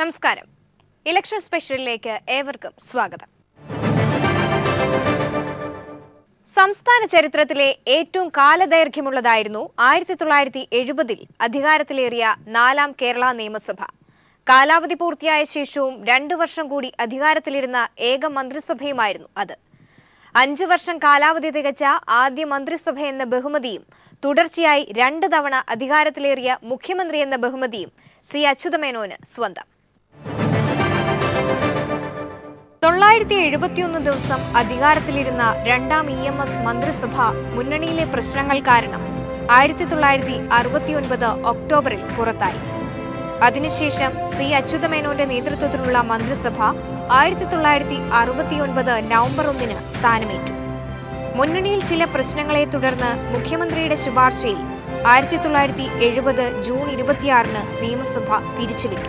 നമസ്കാരം. ഇലക്ഷൻ സ്പെഷ്യലിലേക്ക് ഏവർക്കും സ്വാഗതം. സംസ്ഥാന ചരിത്രത്തിലെ ഏറ്റവും കാലദൈർഘ്യമുള്ളതായിരുന്നു 1970-ൽ അധികാരത്തിലേറിയ 4ാം കേരള നിയമസഭ. കാലാവധി പൂർത്തിയായ ശേഷവും 2 വർഷം കൂടി അധികാരത്തിലിരുന്ന ഏക മന്ത്രിസഭയുമായിരുന്നു അത്. 5 വർഷം കാലാവധി തികച്ച ആദ്യ മന്ത്രിസഭ എന്ന ബഹുമതിയും തുടർച്ചയായി 2 തവണ അധികാരത്തിലേറിയ മുഖ്യമന്ത്രി എന്ന ബഹുമതിയും സി അച്യുതമേനോന് സ്വന്തം. 971 ദിവസം അധികാരത്തിലിരുന്ന 2ാം EMS മന്ത്രിസഭ മുന്നണിയിലെ പ്രശ്നങ്ങൾ കാരണം 1969 ഒക്ടോബറിൽ പുറത്തായി. അതിനുശേഷം സി അച്യുതമേനോന്റെ നേതൃത്വത്തിലുള്ള മന്ത്രിസഭ 1969 നവംബർ 1 സ്ഥാനമേറ്റു. മുന്നണിയിൽ ചില പ്രശ്നങ്ങളെ തുടർന്ന് മുഖ്യമന്ത്രിയുടെ ശുപാർശയിൽ 1970 ജൂൺ 26 നിയമസഭ പിരിച്ചുവിട്ടു.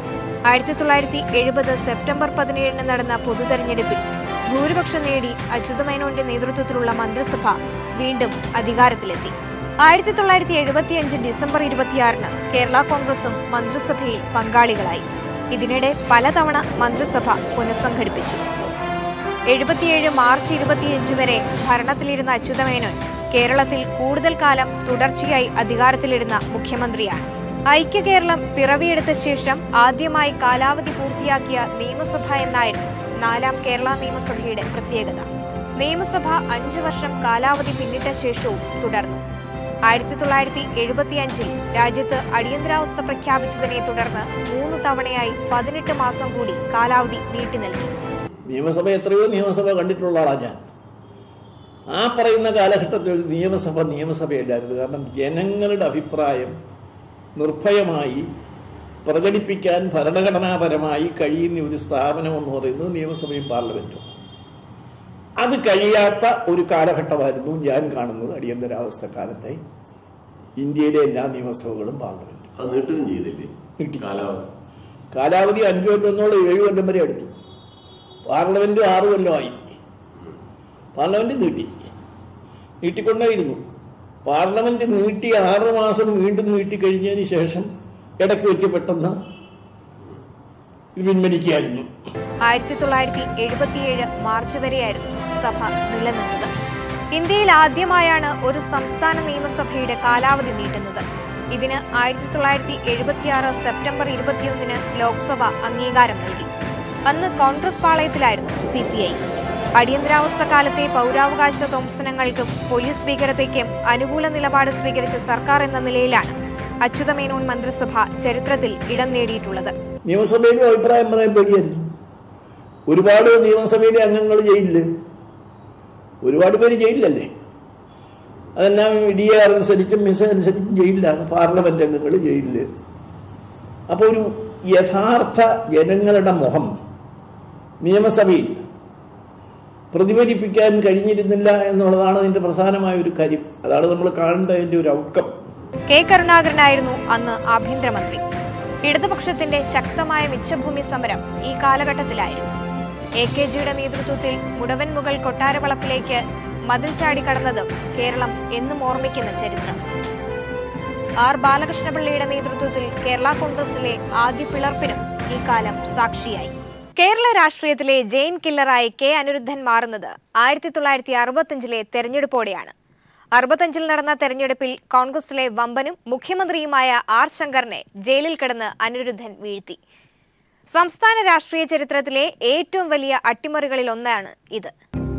1970 സെപ്റ്റംബർ 17 നടന്ന പൊതുതെരഞ്ഞെടുപ്പിൽ ഭൂരിപക്ഷം നേടി അച്യുതമേനോന്റെ നേതൃത്വത്തിലുള്ള മന്ത്രിസഭ വീണ്ടും അധികാരത്തിലെത്തി. 1975 ഡിസംബർ 26 കേരള കോൺഗ്രസും മന്ത്രിസഭയിൽ പങ്കാളികളായി. ഇതിനിടെ പലതവണ മന്ത്രിസഭ പുനഃസംഘടിപ്പിച്ചു. 77 മാർച്ച് 25 വരെ ഭരണത്തിലിരുന്ന അച്യുതമേനോൻ കേരളത്തിൽ കൂടുതൽ കാലം തുടർച്ചയായി അധികാരത്തിലിരുന്ന മുഖ്യമന്ത്രിയാണ്. ഐക്യ കേരളം പിറവിയെടുത്ത ശേഷം ആദ്യമായി കാലാവധി പൂർത്തിയാക്കിയ നിയമസഭ എന്നായിരുന്നു 4ാം കേരള നിയമസഭയുടെ പ്രത്യേകത. നിയമസഭ 5 വർഷം കാലാവധി പിന്നിട്ട ശേഷവും തുടർന്നു. 1975 രാജ്യത്ത് അടിയന്തരാവസ്ഥ പ്രഖ്യാപിച്ചതിനെ തുടർന്ന് 3 തവണയായി 18 മാസം കൂടി കാലാവധി നീട്ടി നൽകി. നിയമസഭ എത്രയോ നിയമസഭ കണ്ടിട്ടുള്ള ആളാണ് ഞാൻ. ആ പറയുന്ന കാലഘട്ടത്തിൽ ഒരു നിയമസഭയല്ലായിരുന്നു. കാരണം ജനങ്ങളുടെ അഭിപ്രായം നിർഭയമായി പ്രകടിപ്പിക്കാൻ ഭരണഘടനാപരമായി കഴിയുന്ന ഒരു സ്ഥാപനം എന്ന് പറയുന്നത് നിയമസഭയും പാർലമെന്റും. അത് കഴിയാത്ത ഒരു കാലഘട്ടമായിരുന്നു ഞാൻ കാണുന്നത് അടിയന്തരാവസ്ഥ കാലത്തെ ഇന്ത്യയിലെ എല്ലാ നിയമസഭകളും പാർലമെന്റും. അത് നീട്ടുകയും ചെയ്തില്ലേ? കാലാവധി 5 കൊല്ലം 7 കൊല്ലം വരെ എടുത്തു. പാർലമെന്റ് 6 കൊല്ലമായി. പാർലമെന്റ് നീട്ടിക്കൊണ്ടേയിരുന്നു. പാർലമെന്റ് നീട്ടി 6 മാസം വീണ്ടും നീട്ടിക്കഴിഞ്ഞതിന് ശേഷം ഇടയ്ക്ക് വെച്ച് പെട്ടെന്ന് ഇത് പിൻവലിക്കുകയായിരുന്നു. 1977 മാർച്ച് വരെയായിരുന്നു സഭ നിലനിന്നത്. ഇന്ത്യയിൽ ആദ്യമായാണ് ഒരു സംസ്ഥാന നിയമസഭയുടെ കാലാവധി നീട്ടുന്നത്. ഇതിന് 1976 സെപ്റ്റംബർ 21 ലോക്സഭ അംഗീകാരം നൽകി. അന്ന് കോൺഗ്രസ് പാളയത്തിലായിരുന്നു CPI. അടിയന്തരാവസ്ഥ കാലത്തെ പൗരാവകാശ ധ്വംസനങ്ങൾക്കും പോലീസ് ഭീകരതയ്ക്കും അനുകൂല നിലപാട് സ്വീകരിച്ച സർക്കാർ എന്ന നിലയിലാണ് അച്യുതമേനോൻ മന്ത്രിസഭ ചരിത്രത്തിൽ ഇടം നേടിയിട്ടുള്ളത്. നിയമസഭയിലും അഭിപ്രായം പറയാൻ പേടിയായിരുന്നു. ഒരുപാട് നിയമസഭയിലെ അംഗങ്ങൾ ജയിലില്, ഒരുപാട് പേര് ജയിലിലല്ലേ. അതെല്ലാം DA അനുസരിച്ചും മിസ് അനുസരിച്ചും ജയിലിലാണ്. പാർലമെന്റ് അംഗങ്ങൾ ജയിലില്. അപ്പൊ ഒരു യഥാർത്ഥ ജനങ്ങളുടെ മുഖം നിയമസഭയിൽ പ്രതിഫലിപ്പിക്കാൻ കഴിഞ്ഞിരുന്നില്ല എന്നുള്ളതാണ് അതിന്റെ പ്രധാനമായ ഒരു കാര്യം. അതാണ് നമ്മൾ കാണേണ്ടതിന്റെ ഒരു ഔട്ട്കം. കെ കരുണാകരനായിരുന്നു അന്ന് ആഭ്യന്തരമന്ത്രി. ഇടതുപക്ഷത്തിന്റെ ശക്തമായ മിച്ചഭൂമി സമരം ഈ കാലഘട്ടത്തിലായിരുന്നു. AKGയുടെ നേതൃത്വത്തിൽ മുടവൻ മുകൾ കൊട്ടാരവളപ്പിലേക്ക് മതിൽ ചാടിക്കടന്നതും കേരളം എന്നും ഓർമ്മിക്കുന്ന ചരിത്രം. R ബാലകൃഷ്ണപിള്ളയുടെ നേതൃത്വത്തിൽ കേരള കോൺഗ്രസിലെ ആദ്യ പിളർപ്പിനും ഈ കാലം സാക്ഷിയായി. കേരള രാഷ്ട്രീയത്തിലെ ജെയിൻ കില്ലറായി കെ അനിരുദ്ധൻ മാറുന്നത് 1965 തെരഞ്ഞെടുപ്പോടെയാണ്. 65 നടന്ന തെരഞ്ഞെടുപ്പിൽ കോൺഗ്രസിലെ വമ്പനും മുഖ്യമന്ത്രിയുമായ R ശങ്കറിനെ ജയിലിൽ കിടന്ന് അനിരുദ്ധൻ വീഴ്ത്തി. സംസ്ഥാന രാഷ്ട്രീയ ചരിത്രത്തിലെ ഏറ്റവും വലിയ അട്ടിമറികളിൽ ഒന്നാണ് ഇത്.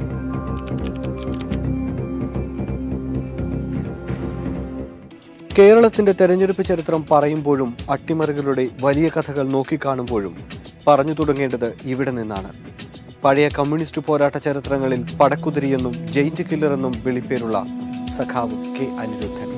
കേരളത്തിന്റെ തെരഞ്ഞെടുപ്പ് ചരിത്രം പറയുമ്പോഴും അട്ടിമറികളുടെ വലിയ കഥകൾ നോക്കിക്കാണുമ്പോഴും പറഞ്ഞു തുടങ്ങേണ്ടത് ഇവിടെ നിന്നാണ്. പഴയ കമ്മ്യൂണിസ്റ്റ് പോരാട്ട ചരിത്രങ്ങളിൽ പടക്കുതിരിയെന്നും ജെയിന്റ് കില്ലർ എന്നും വിളിപ്പേരുള്ള സഖാവ് കെ അനിരുദ്ധൻ.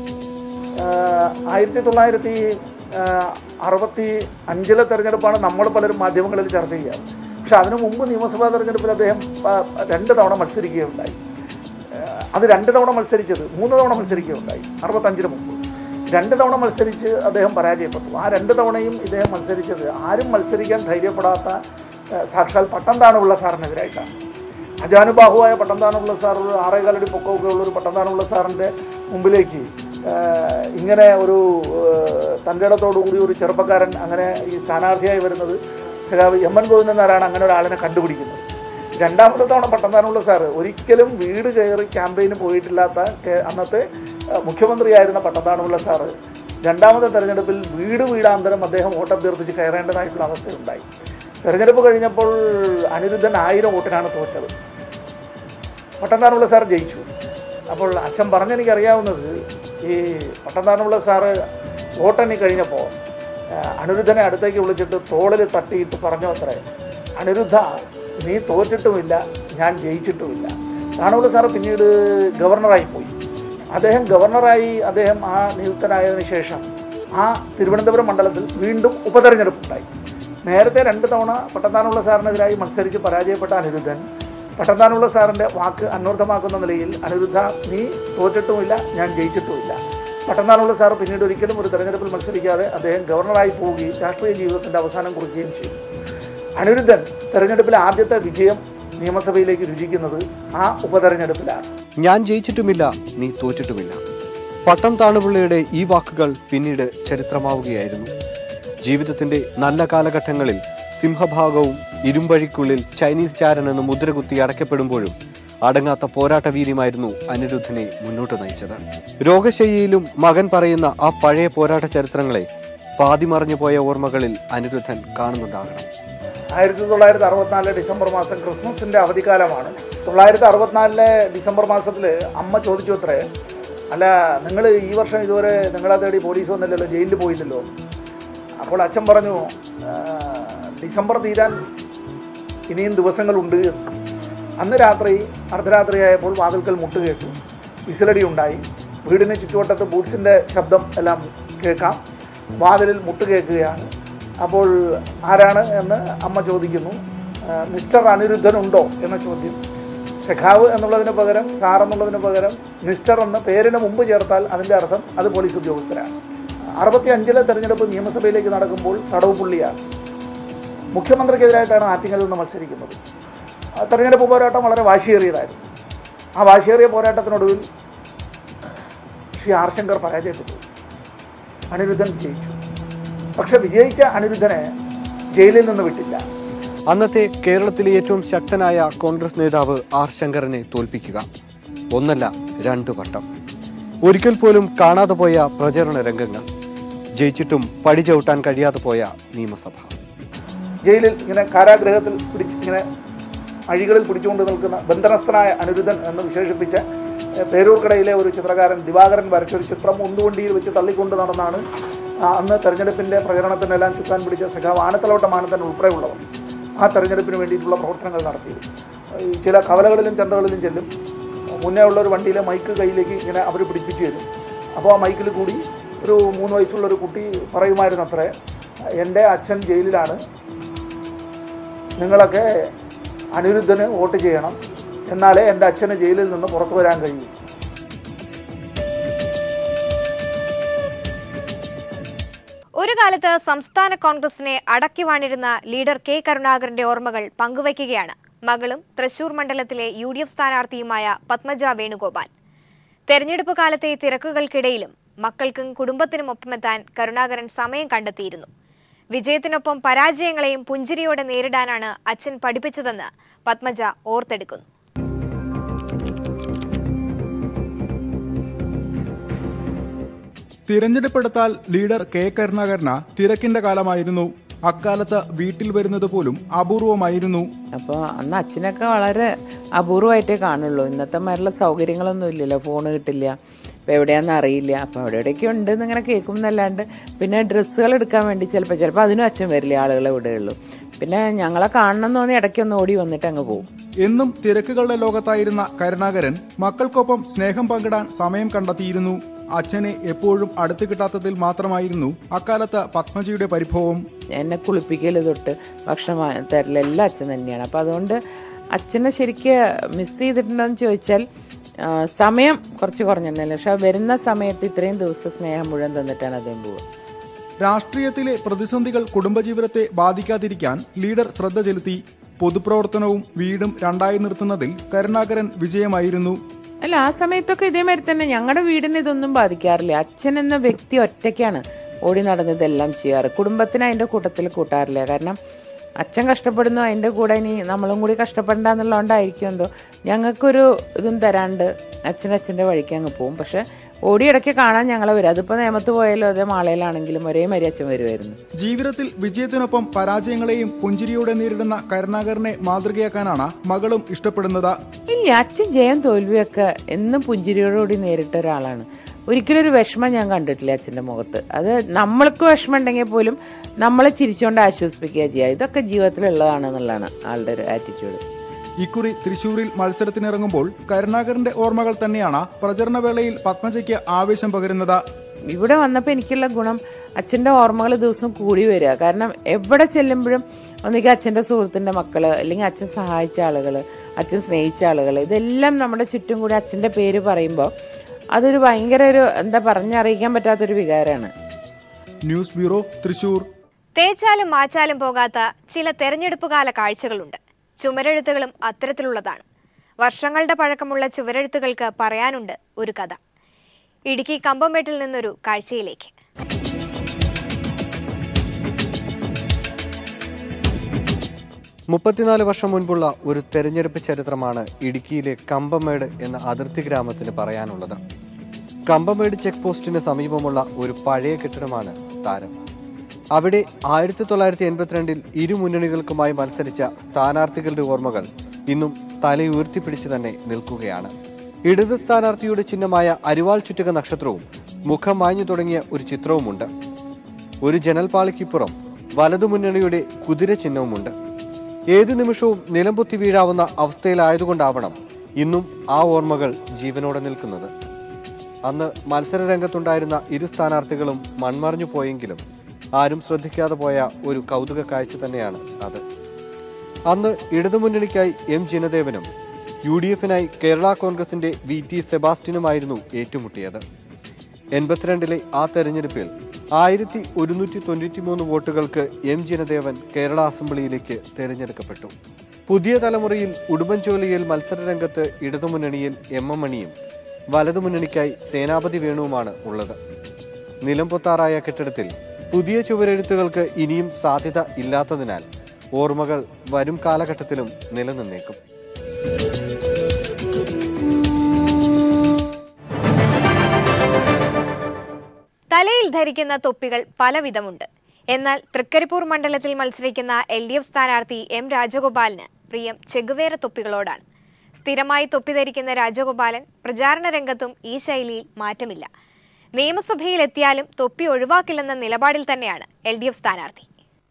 1965 തെരഞ്ഞെടുപ്പാണ് നമ്മൾ പലരും മാധ്യമങ്ങളിൽ ചർച്ച ചെയ്യുക. പക്ഷെ അതിനു മുമ്പ് നിയമസഭാ തെരഞ്ഞെടുപ്പിൽ അദ്ദേഹം 2 തവണ മത്സരിക്കുകയുണ്ടായി. അത് 2 തവണ മത്സരിച്ചത് 3 തവണ മത്സരിക്കുകയുണ്ടായി. 65 മുമ്പ് 2 തവണ മത്സരിച്ച് അദ്ദേഹം പരാജയപ്പെട്ടു. ആ 2 തവണയും ഇദ്ദേഹം മത്സരിച്ചത് ആരും മത്സരിക്കാൻ ധൈര്യപ്പെടാത്ത സാക്ഷാൽ പട്ടംതാണുള്ള സാറിനെതിരായിട്ടാണ്. അജാനുബാഹുവായ പട്ടംതാണുള്ള സാർ, 6.25 അടി പൊക്കമൊക്കെ ഉള്ളൊരു പട്ടംതാണുള്ള സാറിൻ്റെ മുമ്പിലേക്ക് ഇങ്ങനെ ഒരു തൻ്റെ ഇടത്തോടുകൂടി ഒരു ചെറുപ്പക്കാരൻ അങ്ങനെ ഈ സ്ഥാനാർത്ഥിയായി വരുന്നത് സഖാവ് എം.എൻ. ഗോവിന്ദൻ നായരാണ് അങ്ങനെ ഒരാളിനെ കണ്ടുപിടിക്കുന്നത്. രണ്ടാമത്തെ തവണ പട്ടംതാനുള്ള സാറ് ഒരിക്കലും വീട് കയറി ക്യാമ്പയിന് പോയിട്ടില്ലാത്ത അന്നത്തെ മുഖ്യമന്ത്രിയായിരുന്ന പട്ടംതാനുള്ള സാറ് രണ്ടാമത്തെ തെരഞ്ഞെടുപ്പിൽ വീടാന്തരം അദ്ദേഹം വോട്ടഭ്യർത്ഥിച്ച് കയറേണ്ടതായിട്ടുള്ള അവസ്ഥയുണ്ടായി. തെരഞ്ഞെടുപ്പ് കഴിഞ്ഞപ്പോൾ അനിരുദ്ധൻ 1000 വോട്ടിനാണ് തോറ്റത്. പട്ടംതാനുള്ള സാർ ജയിച്ചു. അപ്പോൾ അച്ഛൻ പറഞ്ഞെനിക്കറിയാവുന്നത് ഈ പട്ടംതാനുള്ള സാറ് വോട്ടെണ്ണി കഴിഞ്ഞപ്പോൾ അനിരുദ്ധനെ അടുത്തേക്ക് വിളിച്ചിട്ട് തോളിൽ തട്ടിയിട്ട് പറഞ്ഞു അത്രേ, അനിരുദ്ധ നീ തോറ്റിട്ടുമില്ല, ഞാൻ ജയിച്ചിട്ടുമില്ല. താണുള്ള സാറ് പിന്നീട് ഗവർണറായി പോയി. അദ്ദേഹം ആ നിയുക്തനായതിനു ശേഷം ആ തിരുവനന്തപുരം മണ്ഡലത്തിൽ വീണ്ടും ഉപതെരഞ്ഞെടുപ്പുണ്ടായി. നേരത്തെ 2 തവണ പട്ടംതാനുള്ള സാറിനെതിരായി മത്സരിച്ച് പരാജയപ്പെട്ട അനിരുദ്ധൻ പട്ടംതാനുള്ള സാറിൻ്റെ വാക്ക് അന്വർത്ഥമാക്കുന്ന നിലയിൽ അനിരുദ്ധ നീ തോറ്റിട്ടുമില്ല, ഞാൻ ജയിച്ചിട്ടുമില്ല. പട്ടംതാനുള്ള സാർ പിന്നീട് ഒരിക്കലും ഒരു തെരഞ്ഞെടുപ്പിൽ മത്സരിക്കാതെ അദ്ദേഹം ഗവർണറായി പോവുകയും രാഷ്ട്രീയ ജീവിതത്തിൻ്റെ അവസാനം കുറിക്കുകയും ചെയ്തു. അനിരുദ്ധൻ തെരഞ്ഞെടുപ്പിലെ ആദ്യത്തെ വിജയം നിയമസഭയിലേക്ക് രുചിക്കുന്നത് ആ ഉപതെരഞ്ഞെടുപ്പിലാണ്. ഞാൻ ജയിച്ചിട്ടുമില്ല, നീ തോറ്റിട്ടുമില്ല. പട്ടം താണുപിള്ളയുടെ ഈ വാക്കുകൾ പിന്നീട് ചരിത്രമാവുകയായിരുന്നു. ജീവിതത്തിന്റെ നല്ല കാലഘട്ടങ്ങളിൽ സിംഹഭാഗവും ഇരുമ്പഴിക്കുള്ളിൽ ചൈനീസ് ചാരൻ എന്ന് മുദ്രകുത്തി അടയ്ക്കപ്പെടുമ്പോഴും അടങ്ങാത്ത പോരാട്ടവീര്യമായിരുന്നു അനിരുദ്ധനെ മുന്നോട്ട് നയിച്ചത്. രോഗശയ്യയിലും മകൻ പറയുന്ന ആ പഴയ പോരാട്ട ചരിത്രങ്ങളെ പാതിമറിഞ്ഞു പോയ ഓർമ്മകളിൽ അനിരുദ്ധൻ കാണുന്നുണ്ടാകണം. 1964 ഡിസംബർ മാസം ക്രിസ്മസിൻ്റെ അവധിക്കാലമാണ്. 1964 ഡിസംബർ മാസത്തിൽ അമ്മ ചോദിച്ചു അത്രേ, അല്ല നിങ്ങൾ ഈ വർഷം ഇതുവരെ നിങ്ങളെ തേടി പോലീസ് വന്നില്ലല്ലോ, ജയിലിൽ പോയില്ലല്ലോ. അപ്പോൾ അച്ഛൻ പറഞ്ഞു, ഡിസംബർ തീരാൻ ഇനിയും ദിവസങ്ങളുണ്ട്. അന്ന് രാത്രി അർദ്ധരാത്രിയായപ്പോൾ വാതിൽക്കൽ മുട്ടുകേട്ടു, വിസിലടി ഉണ്ടായി. വീടിന് ചുറ്റുവട്ടത്ത് ബൂട്ട്സിൻ്റെ ശബ്ദം എല്ലാം കേൾക്കാം. വാതിലിൽ മുട്ട് കേൾക്കുകയാണ്. അപ്പോൾ ആരാണ് എന്ന് അമ്മ ചോദിക്കുന്നു. മിസ്റ്റർ അനിരുദ്ധൻ ഉണ്ടോ എന്ന ചോദ്യം. സഖാവ് എന്നുള്ളതിന് പകരം സാർ എന്നുള്ളതിന് പകരം മിസ്റ്റർ എന്ന പേരിന് മുമ്പ് ചേർത്താൽ അതിൻ്റെ അർത്ഥം അത് പോലീസ് ഉദ്യോഗസ്ഥരാണ്. 65 തെരഞ്ഞെടുപ്പ് നിയമസഭയിലേക്ക് നടക്കുമ്പോൾ തടവുപുള്ളിയാണ്. മുഖ്യമന്ത്രിക്കെതിരായിട്ടാണ് ആറ്റിങ്ങലിൽ നിന്ന് മത്സരിക്കുന്നത്. തെരഞ്ഞെടുപ്പ് പോരാട്ടം വളരെ വാശിയേറിയതായിരുന്നു. ആ വാശിയേറിയ പോരാട്ടത്തിനൊടുവിൽ ശ്രീ ആർ ശങ്കർ പരാജയപ്പെട്ടു. അനിരുദ്ധൻ വിജയിച്ചു. പക്ഷെ വിജയിച്ച അനിരുദ്ധനെ ജയിലിൽ നിന്ന് വിട്ടില്ല. അന്നത്തെ കേരളത്തിലെ ഏറ്റവും ശക്തനായ കോൺഗ്രസ് നേതാവ് ആർ ശങ്കറിനെ തോൽപ്പിക്കുക, 1 അല്ല 2 വട്ടം. ഒരിക്കൽ പോലും കാണാതെ പോയ പ്രചരണ രംഗങ്ങൾ, ജയിച്ചിട്ടും പടി ചവിട്ടാൻ കഴിയാതെ പോയ നിയമസഭ. ജയിലിൽ ഇങ്ങനെ കാരാഗ്രഹത്തിൽ ഇങ്ങനെ അഴികളിൽ പിടിച്ചുകൊണ്ട് നിൽക്കുന്ന ബന്ധനസ്ഥനായ അനിരുദ്ധൻ എന്ന് വിശേഷിപ്പിച്ച പേരൂർക്കടയിലെ ഒരു ചിത്രകാരൻ ദിവാകരൻ വരച്ചൊരു ചിത്രം ഉന്തുവണ്ടിയിൽ വെച്ച് തള്ളിക്കൊണ്ട് നടന്നാണ് അന്ന് തെരഞ്ഞെടുപ്പിൻ്റെ പ്രചരണത്തിനെല്ലാം ചുക്കാൻ പിടിച്ച സഖാവ് ആനത്തലോട്ട മാനത്തൻ ഉൾപ്പെടെയുള്ളവർ ആ തെരഞ്ഞെടുപ്പിന് വേണ്ടിയിട്ടുള്ള പ്രവർത്തനങ്ങൾ നടത്തിയത്. ചില കവലകളിലും ചന്തകളിലും ചെല്ലും. മുന്നേ ഉള്ള ഒരു വണ്ടിയിലെ മൈക്ക് കയ്യിലേക്ക് ഇങ്ങനെ അവർ പിടിപ്പിച്ച് തരും. അപ്പോൾ ആ മൈക്കിൽ കൂടി ഒരു 3 വയസ്സുള്ളൊരു കുട്ടി പറയുമായിരുന്നു അത്രേ, എൻ്റെ അച്ഛൻ ജയിലിലാണ്, നിങ്ങളൊക്കെ അനിരുദ്ധന് വോട്ട് ചെയ്യണം, എന്നാലേ എൻ്റെ അച്ഛന് ജയിലിൽ നിന്ന് പുറത്തു വരാൻ കഴിയും. ഒരു കാലത്ത് സംസ്ഥാന കോൺഗ്രസിനെ അടക്കി വാണിരുന്ന ലീഡർ കെ കരുണാകരന്റെ ഓർമ്മകൾ പങ്കുവയ്ക്കുകയാണ് മകളും തൃശൂർ മണ്ഡലത്തിലെ UDF സ്ഥാനാർത്ഥിയുമായ പത്മജ വേണുഗോപാൽ. തെരഞ്ഞെടുപ്പ് കാലത്തെ തിരക്കുകൾക്കിടയിലും മക്കൾക്കും കുടുംബത്തിനും ഒപ്പമെത്താൻ കരുണാകരൻ സമയം കണ്ടെത്തിയിരുന്നു. വിജയത്തിനൊപ്പം പരാജയങ്ങളെയും പുഞ്ചിരിയോടെ നേരിടാനാണ് അച്ഛൻ പഠിപ്പിച്ചതെന്ന് പത്മജ ഓർത്തെടുക്കുന്നു. തിരഞ്ഞെടുപ്പെടുത്താൽ ലീഡർ കെ കരുണാകരന് തിരക്കിന്റെ കാലമായിരുന്നു. അക്കാലത്ത് വീട്ടിൽ വരുന്നത് പോലും അപൂർവമായിരുന്നു. അപ്പോൾ അന്ന് അച്ഛനൊക്കെ വളരെ അപൂർവമായിട്ടേ കാണുള്ളൂ. ഇന്നത്തെ മാതിരിയുള്ള സൗകര്യങ്ങളൊന്നും ഇല്ലല്ലോ, ഫോണ് കിട്ടില്ല, ഇപ്പോൾ എവിടെയാണെന്ന് അറിയില്ല. അപ്പോൾ അവിടെ എവിടെയൊക്കെ ഉണ്ടെന്ന് ഇങ്ങനെ കേൾക്കും എന്നല്ലാണ്ട്. പിന്നെ ഡ്രസ്സുകൾ എടുക്കാൻ വേണ്ടി ചിലപ്പോൾ അതിനും അച്ഛൻ വരില്ല, ആളുകളെ വിടുകയുള്ളൂ. പിന്നെ ഞങ്ങളെ കാണണം എന്ന് തോന്നി ഇടയ്ക്കൊന്ന് ഓടി വന്നിട്ട് അങ്ങ് പോകും. എന്നും തിരക്കുകളുടെ ലോകത്തായിരുന്ന കരുണാകരൻ മക്കൾക്കൊപ്പം സ്നേഹം പങ്കിടാൻ സമയം കണ്ടെത്തിയിരുന്നു. അച്ഛനെ എപ്പോഴും അടുത്ത് കിട്ടാത്തതിൽ മാത്രമായിരുന്നു അക്കാലത്ത് പത്മജിയുടെ പരിഭവം. എന്നെ കുളിപ്പിക്കൽ തൊട്ട് ഭക്ഷണം തരൽ എല്ലാം അച്ഛൻ തന്നെയാണ്. അപ്പം അതുകൊണ്ട് അച്ഛനെ ശരിക്ക് മിസ് ചെയ്തിട്ടുണ്ടോയെന്ന് ചോദിച്ചാൽ സമയം കുറച്ച് കുറഞ്ഞിട്ടുണ്ടല്ലോ. പക്ഷെ വരുന്ന സമയത്ത് ഇത്രയും ദിവസം സ്നേഹം മുഴുവൻ തന്നിട്ടാണ് അദ്ദേഹം പോവുക. രാഷ്ട്രീയത്തിലെ പ്രതിസന്ധികൾ കുടുംബജീവിതത്തെ ബാധിക്കാതിരിക്കാൻ ലീഡർ ശ്രദ്ധ ചെലുത്തി. പൊതുപ്രവർത്തനവും വീടും രണ്ടായി നിർത്തുന്നതിൽ കരുണാകരൻ വിജയമായിരുന്നു. അല്ല, ആ സമയത്തൊക്കെ ഇതേമാതിരി തന്നെ. ഞങ്ങളുടെ വീടിന് ഇതൊന്നും ബാധിക്കാറില്ല. അച്ഛൻ എന്ന വ്യക്തി ഒറ്റയ്ക്കാണ് ഓടി നടന്ന് ഇതെല്ലാം ചെയ്യാറ്. കുടുംബത്തിന് അതിൻ്റെ കൂട്ടത്തിൽ കൂട്ടാറില്ല. കാരണം അച്ഛൻ കഷ്ടപ്പെടുന്നു, അതിൻ്റെ കൂടെ ഇനി നമ്മളും കൂടി കഷ്ടപ്പെടണ്ട എന്നുള്ളതുകൊണ്ടായിരിക്കും എന്തോ ഞങ്ങൾക്കൊരു ഇതും തരാണ്ട് അച്ഛൻ്റെ വഴിക്ക് അങ്ങ് പോവും. പക്ഷെ ഓടിയിടയ്ക്ക് കാണാൻ ഞങ്ങളെ വരും. അതിപ്പോൾ നേമത്ത് പോയാലും അതേ മാളയിലാണെങ്കിലും ഒരേ മാതിരി അച്ഛൻ വരുമായിരുന്നു. ജീവിതത്തിൽ വിജയത്തിനൊപ്പം പരാജയങ്ങളെയും പുഞ്ചിരിയോടെ നേരിടുന്ന കരുണാകരനെ മാതൃകയാക്കാനാണ് മകളും ഇഷ്ടപ്പെടുന്നത്. ഇല്ല, അച്ഛൻ ജയം തോൽവിയൊക്കെ എന്നും പുഞ്ചിരിയോടുകൂടി നേരിട്ട ഒരാളാണ്. ഒരിക്കലും ഒരു വിഷമം ഞാൻ കണ്ടിട്ടില്ല അച്ഛൻ്റെ മുഖത്ത്. അത് നമ്മൾക്ക് വിഷമം ഉണ്ടെങ്കിൽ പോലും നമ്മളെ ചിരിച്ചുകൊണ്ട് ആശ്വസിപ്പിക്കുക ചെയ്യുക. ഇതൊക്കെ ജീവിതത്തിലുള്ളതാണെന്നുള്ളതാണ് ആളുടെ ഒരു ആറ്റിറ്റ്യൂഡ്. ഇക്കുറി തൃശൂരിൽ മത്സരത്തിനിറങ്ങുമ്പോൾ കരുണാകരന്റെ ഓർമ്മകൾ തന്നെയാണ് പ്രചരണവേളയിൽ പത്മജയ്ക്ക് ആവേശം പകരുന്നത്. ഇവിടെ വന്നപ്പോൾ എനിക്കുള്ള ഗുണം അച്ഛൻ്റെ ഓർമ്മകൾ ദിവസം കൂടി വരിക. കാരണം എവിടെ ചെല്ലുമ്പോഴും ഒന്നുകിൽ അച്ഛൻ്റെ സുഹൃത്തിൻ്റെ മക്കൾ, അല്ലെങ്കിൽ അച്ഛൻ സഹായിച്ച ആളുകൾ, അച്ഛൻ സ്നേഹിച്ച ആളുകൾ, ഇതെല്ലാം നമ്മുടെ ചുറ്റും കൂടി അച്ഛൻ്റെ പേര് പറയുമ്പോൾ അതൊരു ഭയങ്കര ഒരു പറഞ്ഞറിയിക്കാൻ പറ്റാത്തൊരു വികാരമാണ്. News bureau, Thrissur. തേച്ചാലും മാച്ചാലും പോകാത്ത ചില തെരഞ്ഞെടുപ്പ് കാല കാഴ്ചകളുണ്ട്. ചുമരെഴുത്തുകളും അത്തരത്തിലുള്ളതാണ്. വർഷങ്ങളുടെ പഴക്കമുള്ള ചുവരെഴുത്തുകൾക്ക് പറയാനുണ്ട് ഒരു കഥ. ഇടുക്കി കമ്പംമേട്ടിൽ നിന്നൊരു കാഴ്ചയിലേക്ക്. 34 വർഷം മുൻപുള്ള ഒരു തെരഞ്ഞെടുപ്പ് ചരിത്രമാണ് ഇടുക്കിയിലെ കമ്പമേട് എന്ന അതിർത്തി ഗ്രാമത്തിന് പറയാനുള്ളത്. കമ്പമേട് ചെക്ക് പോസ്റ്റിന് സമീപമുള്ള ഒരു പഴയ കെട്ടിടമാണ് താരം. അവിടെ 1982 ഇരു മുന്നണികൾക്കുമായി മത്സരിച്ച സ്ഥാനാർത്ഥികളുടെ ഓർമ്മകൾ ഇന്നും തലയുയർത്തിപ്പിടിച്ച് തന്നെ നിൽക്കുകയാണ്. ഇടത് സ്ഥാനാർത്ഥിയുടെ ചിഹ്നമായ അരിവാൾ ചുറ്റുക നക്ഷത്രവും മുഖം മാഞ്ഞു തുടങ്ങിയ ഒരു ചിത്രവുമുണ്ട്. ഒരു ജനൽപാളിക്കിപ്പുറം വലതുമുന്നണിയുടെ കുതിര ചിഹ്നവുമുണ്ട്. ഏതു നിമിഷവും നിലംപൊത്തി വീഴാവുന്ന അവസ്ഥയിലായതുകൊണ്ടാവണം ഇന്നും ആ ഓർമ്മകൾ ജീവനോടെ നിൽക്കുന്നത്. അന്ന് മത്സര രംഗത്തുണ്ടായിരുന്ന ഇരു സ്ഥാനാർത്ഥികളും മൺമറഞ്ഞു പോയെങ്കിലും ആരും ശ്രദ്ധിക്കാതെ പോയ ഒരു കൗതുക കാഴ്ച തന്നെയാണ് അത്. അന്ന് ഇടതുമുന്നണിക്കായി എം ജിനദേവനും UDF-നായി കേരള കോൺഗ്രസിന്റെ VT സെബാസ്റ്റ്യനുമായിരുന്നു ഏറ്റുമുട്ടിയത്. 82 ആ തെരഞ്ഞെടുപ്പിൽ 1193 വോട്ടുകൾക്ക് എം ജിനദേവൻ കേരള അസംബ്ലിയിലേക്ക് തെരഞ്ഞെടുക്കപ്പെട്ടു. പുതിയ തലമുറയിൽ ഉടുമ്പൻചോലിയിൽ മത്സരരംഗത്ത് ഇടതുമുന്നണിയിൽ MM മണിയും വലതുമുന്നണിക്കായി സേനാപതി വേണുവുമാണ് ഉള്ളത്. നിലംപൊത്താറായ കെട്ടിടത്തിൽ പുതിയ ചുവരെഴുത്തുകൾക്ക് ഇനിയും സാധ്യത ഇല്ലാത്തതിനാൽ ഓർമ്മകൾ വരും കാലഘട്ടത്തിലും നിലനിന്നേക്കും. തലയിൽ ധരിക്കുന്ന തൊപ്പികൾ പലവിധമുണ്ട്. എന്നാൽ തൃക്കരിപ്പൂർ മണ്ഡലത്തിൽ മത്സരിക്കുന്ന LDF സ്ഥാനാർത്ഥി M രാജഗോപാലിന് പ്രിയം ചെഗുവേര തൊപ്പികളോടാണ്. സ്ഥിരമായി തൊപ്പി ധരിക്കുന്ന രാജഗോപാലൻ പ്രചാരണ രംഗത്തും ഈ ശൈലിയിൽ മാറ്റമില്ല. നിയമസഭയിലെത്തിയാലും തൊപ്പി ഒഴിവാക്കില്ലെന്ന നിലപാടിൽ തന്നെയാണ് LDF സ്ഥാനാർത്ഥി.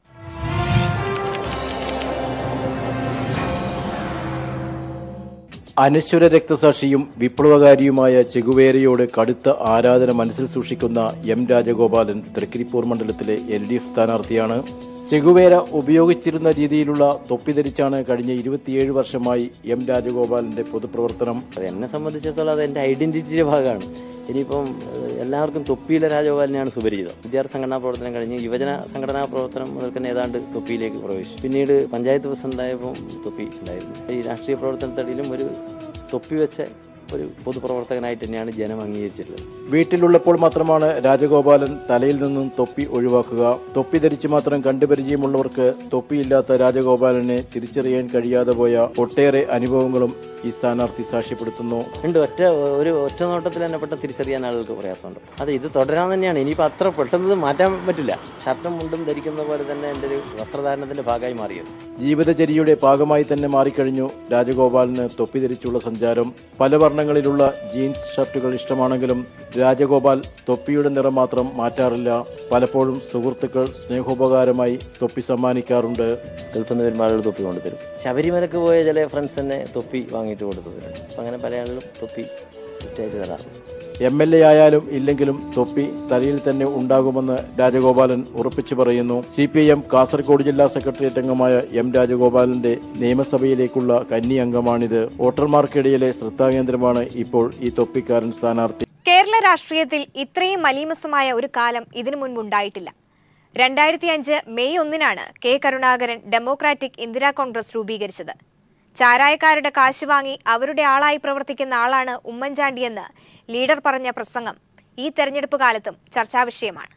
അനശ്വര രക്തസാക്ഷിയും വിപ്ലവകാരിയുമായ ചെഗുവേരയോട് കടുത്ത ആരാധന മനസ്സിൽ സൂക്ഷിക്കുന്ന M രാജഗോപാലൻ തൃക്കരിപ്പൂർ മണ്ഡലത്തിലെ LDF സ്ഥാനാർത്ഥിയാണ്. ചെഗുവേര ഉപയോഗിച്ചിരുന്ന രീതിയിലുള്ള തൊപ്പി ധരിച്ചാണ് കഴിഞ്ഞ 27 വർഷമായി M രാജഗോപാലന്റെ പൊതുപ്രവർത്തനം. എന്നെ സംബന്ധിച്ചിടത്തോളം അത് എൻ്റെ ഐഡന്റിറ്റിയുടെ ഭാഗമാണ്. ഇനിയിപ്പം എല്ലാവർക്കും തൊപ്പിയിലെ രാജഗോപാലിനെയാണ് സുപരിചിതം. വിദ്യാർത്ഥി സംഘടനാ പ്രവർത്തനം കഴിഞ്ഞ് യുവജന സംഘടനാ പ്രവർത്തനം മുതൽ തന്നെ ഏതാണ്ട് തൊപ്പിയിലേക്ക് പ്രവേശിച്ചു. പിന്നീട് പഞ്ചായത്ത് പ്രസിഡന്റായപ്പോൾ തൊപ്പി ഉണ്ടായിരുന്നു. ഈ രാഷ്ട്രീയ പ്രവർത്തനത്തിലും ഒരു തൊപ്പി വെച്ച ഒരു പൊതുപ്രവർത്തകനായിട്ട് തന്നെയാണ് ജനം അംഗീകരിച്ചിട്ടുള്ളത്. വീട്ടിലുള്ളപ്പോൾ മാത്രമാണ് രാജഗോപാലൻ തലയിൽ നിന്നും തൊപ്പി ഒഴിവാക്കുക. തൊപ്പി ധരിച്ചു മാത്രം കണ്ടുപരിചയമുള്ളവർക്ക് തൊപ്പിയില്ലാത്ത രാജഗോപാലനെ തിരിച്ചറിയാൻ കഴിയാതെ പോയ ഒട്ടേറെ അനുഭവങ്ങളും ഈ സ്ഥാനാർത്ഥി സാക്ഷ്യപ്പെടുത്തുന്നു. ഒറ്റ നോട്ടത്തിൽ തന്നെ പെട്ടെന്ന് തിരിച്ചറിയാൻ ആളുകൾക്ക് പ്രയാസമുണ്ട്. അത് ഇത് തുടരാൻ തന്നെയാണ്. ഇനിയിപ്പോൾ അത്ര പെട്ടെന്ന് മാറ്റാൻ പറ്റില്ല. ഷർട്ടും മുണ്ടും ധരിക്കുന്ന പോലെ തന്നെ എൻ്റെ ഒരു വസ്ത്രധാരണത്തിന്റെ ഭാഗമായി മാറിയത്. ജീവിതചര്യയുടെ ഭാഗമായി തന്നെ മാറിക്കഴിഞ്ഞു രാജഗോപാലിന് തൊപ്പി ധരിച്ചുള്ള സഞ്ചാരം. പല വർണ്ണങ്ങളിലുള്ള ജീൻസ് ഷർട്ടുകൾ ഇഷ്ടമാണെങ്കിലും രാജഗോപാൽ തൊപ്പിയുടെ നിറം മാത്രം മാറ്റാറില്ല. പലപ്പോഴും സുഹൃത്തുക്കൾ സ്നേഹോപകാരമായി തൊപ്പി സമ്മാനിക്കാറുണ്ട്. ഗൾഫിൽ നിന്ന് വരുമ്പോൾ ആളുകൾ തൊപ്പി കൊണ്ടുതരും. ശബരിമലക്ക് പോയ ചില ഫ്രണ്ട്സ് തന്നെ തൊപ്പി വാങ്ങിയിട്ട് കൊടുത്തിട്ടുണ്ട്. അപ്പം അങ്ങനെ പല ആളുകളും തൊപ്പി ഗിഫ്റ്റായിട്ട് തരാറുണ്ട്. MLA ആയാലും ഇല്ലെങ്കിലും തൊപ്പി തലയിൽ തന്നെ ഉണ്ടാകുമെന്ന് രാജഗോപാലൻ ഉറപ്പിച്ചു പറയുന്നു. CPIM കാസർഗോഡ് ജില്ലാ സെക്രട്ടേറിയറ്റ് അംഗമായ M രാജഗോപാലന്റെ നിയമസഭയിലേക്കുള്ള കന്നി അംഗമാണിത്. വോട്ടർമാർക്കിടയിലെ ശ്രദ്ധാകേന്ദ്രമാണ് ഇപ്പോൾ ഈ തൊപ്പിക്കാരൻ സ്ഥാനാർത്ഥി. കേരള രാഷ്ട്രീയത്തിൽ ഇത്രയും മലീമസമായ ഒരു കാലം ഇതിനു മുൻപുണ്ടായിട്ടില്ല. 2005 May 1 K. Karunakaran Democratic Indira Congress രൂപീകരിച്ചത്. ചാരായക്കാരുടെ കാശ് വാങ്ങി അവരുടെ ആളായി പ്രവർത്തിക്കുന്ന ആളാണ് ഉമ്മൻചാണ്ടിയെന്ന് ലീഡർ പറഞ്ഞ പ്രസംഗം ഈ തെരഞ്ഞെടുപ്പ് കാലത്തും ചർച്ചാ വിഷയമാണ്.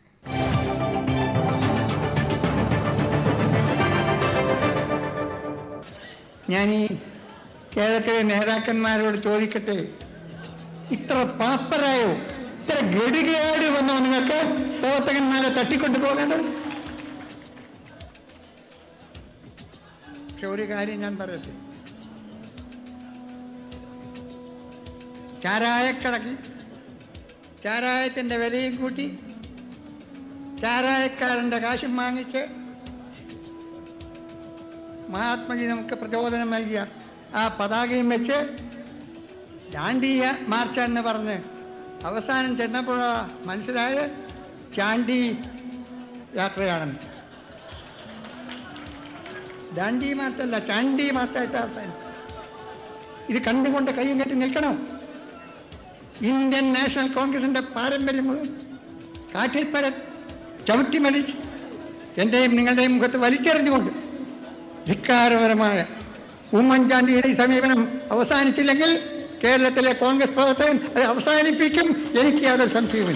ഞാൻ ഈ കേരളത്തിലെ നേതാക്കന്മാരോട് ചോദിക്കട്ടെ, ഇത്ര പാപ്പരായോ, ഇത്ര ഗഡികേട് വന്നോ നിങ്ങൾക്ക് പ്രവർത്തകന്മാരെ തട്ടിക്കൊണ്ടു പോകേണ്ടത്? പക്ഷെ ഒരു കാര്യം ഞാൻ പറയട്ടെ, ചാരായക്കടക്ക് ചാരായത്തിൻ്റെ വിലയും കൂട്ടി ചാരായക്കാരൻ്റെ കാശും വാങ്ങിച്ച് മഹാത്മജി നമുക്ക് പ്രചോദനം നൽകിയ ആ പതാകയും വെച്ച് ചാണ്ടിയ മാർച്ചാണെന്ന് പറഞ്ഞ് അവസാനം ചെന്നപ്പോഴാണ് മനസ്സിലായത് ചാണ്ടി യാത്രയാണെന്ന്. ദാണ്ടി മാർച്ചല്ല, ചാണ്ടി മാർച്ചായിട്ട് അവസാനിച്ചു. ഇത് കണ്ടുകൊണ്ട് കയ്യും കെട്ടി നിൽക്കണം. ഇന്ത്യൻ നാഷണൽ കോൺഗ്രസിൻ്റെ പാരമ്പര്യം മുഴുവൻ കാറ്റിൽ ചവിട്ടിമലിച്ച് എൻ്റെയും നിങ്ങളുടെയും മുഖത്ത് വലിച്ചെറിഞ്ഞുകൊണ്ട് ധിക്കാരപരമായ ഉമ്മൻചാണ്ടിയുടെ ഈ സമീപനം അവസാനിച്ചില്ലെങ്കിൽ കേരളത്തിലെ കോൺഗ്രസ് പ്രവർത്തകൻ അത് അവസാനിപ്പിക്കും. എനിക്ക് യാതൊരു സംശയമില്ല.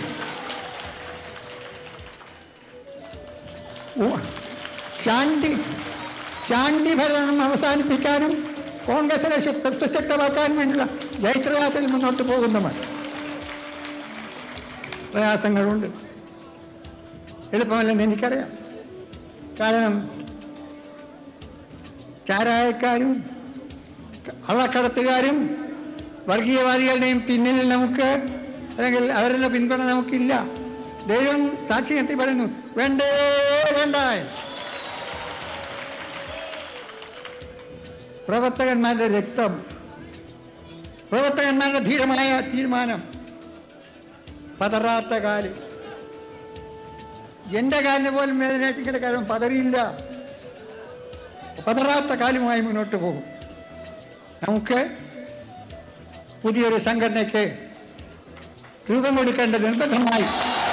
ചാണ്ടി ഭരണം അവസാനിപ്പിക്കാനും കോൺഗ്രസിനെ സുശക്തമാക്കാനും വേണ്ടിയുള്ള ജൈത്രയാത്രയിൽ മുന്നോട്ട് പോകുന്നതാണ്. പ്രയാസങ്ങളുണ്ട്, എളുപ്പമല്ലെന്ന് എനിക്കറിയാം. കാരണം ചാരായക്കാരും കള്ളക്കടത്തുകാരും വർഗീയവാദികളുടെയും പിന്നിൽ നമുക്ക്, അല്ലെങ്കിൽ അവരുടെ പിന്തുണ നമുക്കില്ല. ദൈവം സാക്ഷി നിർത്തി പറയുന്നു, വേണ്ടേ വേണ്ട. പ്രവർത്തകന്മാരുടെ രക്തം, പ്രവർത്തകന്മാരുടെ ധീരമായ തീരുമാനം, പതറാത്ത കാല്. എൻ്റെ കാലിന് പോലും വേദനയാക്കിക്കുന്ന കാര്യം പതറിയില്ല. പതറാത്ത കാലുമായി മുന്നോട്ട് പോകും. നമുക്ക് പുതിയൊരു സംഘടനയ്ക്ക് രൂപം കൊടുക്കേണ്ടത് നിർബന്ധമായി.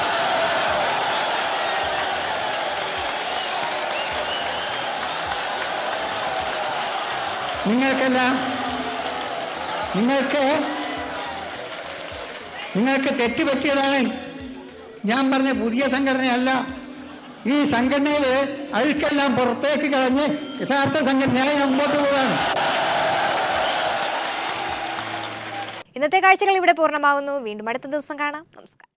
നിങ്ങൾക്ക് തെറ്റുപറ്റിയതാണ്. ഞാൻ പറഞ്ഞ പുതിയ സംഘടനയല്ല. ഈ സംഘടനയിൽ അഴുക്കെല്ലാം പുറത്തേക്ക് കളഞ്ഞ് യഥാർത്ഥ സംഘടനയായി മുമ്പോട്ട് പോവുകയാണ്. ഇന്നത്തെ കാഴ്ചകൾ ഇവിടെ പൂർണ്ണമാകുന്നു. വീണ്ടും അടുത്ത ദിവസം കാണാം. നമസ്കാരം.